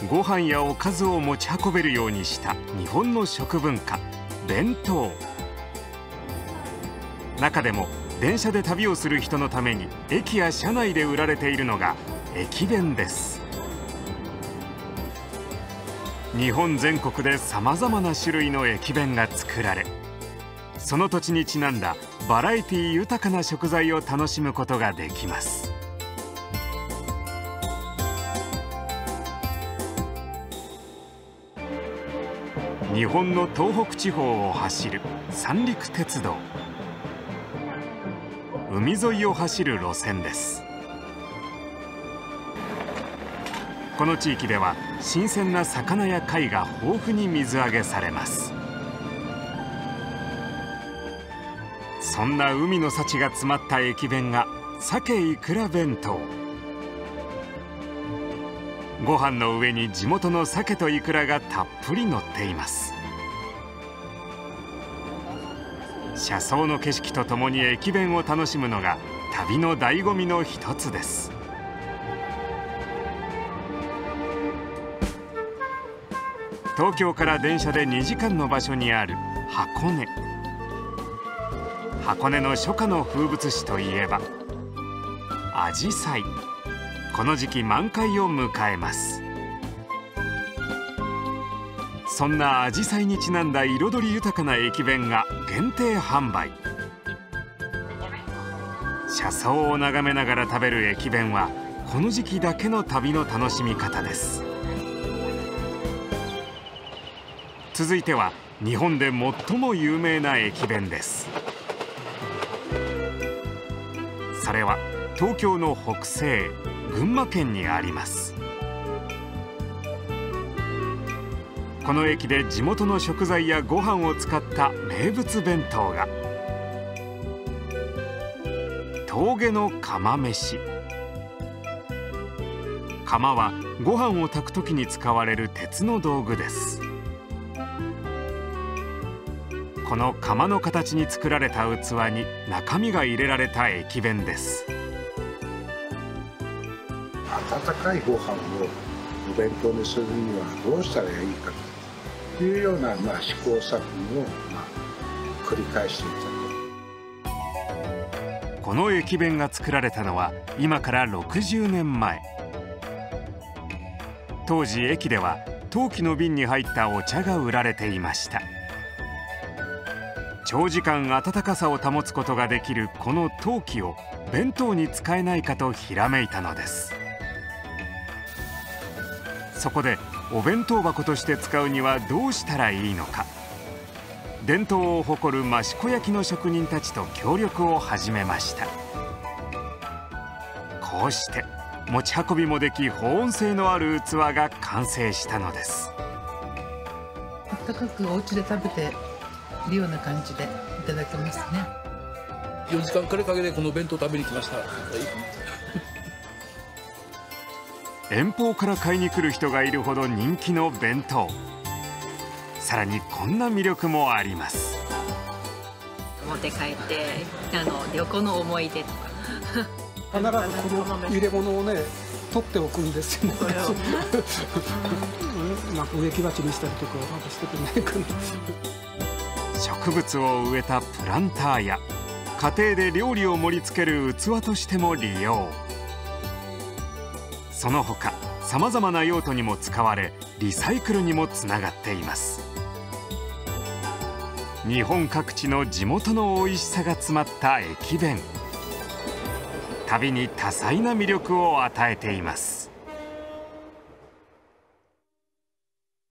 ご飯やおかずを持ち運べるようにした日本の食文化、弁当。中でも電車で旅をする人のために駅や車内で売られているのが駅弁です。日本全国でさまざまな種類の駅弁が作られ、その土地にちなんだバラエティ豊かな食材を楽しむことができます。日本の東北地方を走る三陸鉄道。海沿いを走る路線です。この地域では新鮮な魚や貝が豊富に水揚げされます。そんな海の幸が詰まった駅弁が鮭いくら弁当。ご飯の上に地元の鮭といくらがたっぷり乗っています。車窓の景色とともに駅弁を楽しむのが旅の醍醐味の一つです。東京から電車で2時間の場所にある箱根。箱根の初夏の風物詩といえばアジサイ。この時期満開を迎えます。そんなアジサイにちなんだ彩り豊かな駅弁が限定販売。車窓を眺めながら食べる駅弁はこの時期だけの旅の楽しみ方です。続いては日本で最も有名な駅弁です。それは東京の北西、群馬県にあります。この駅で地元の食材やご飯を使った名物弁当が峠の釜飯。釜はご飯を炊く時に使われる鉄の道具です。この釜の形に作られた器に中身が入れられた駅弁です。 温かいご飯をお弁当にするにはどうしたらいいかというような、試行錯誤を、繰り返していたと。 この駅弁が作られたのは今から60年前。当時駅では陶器の瓶に入ったお茶が売られていました。長時間温かさを保つことができるこの陶器を弁当に使えないかとひらめいたのです。そこでお弁当箱として使うにはどうしたらいいのか、伝統を誇る益子焼の職人たちと協力を始めました。こうして持ち運びもでき保温性のある器が完成したのです。 温かくお家で食べているような感じでいただけますね。 4時間くらいかけてこの弁当食べに来ました。 遠方から買いに来る人がいるほど人気の弁当。さらにこんな魅力もあります。 持って帰って旅行の思い出とか必ずこの入れ物をね取っておくんですよね。なんか植木鉢にしたりとかなんかしてくれないかな。 植物を植えたプランターや家庭で料理を盛り付ける器としても利用。その他さまざまな用途にも使われリサイクルにもつながっています。日本各地の地元の美味しさが詰まった駅弁。旅に多彩な魅力を与えています。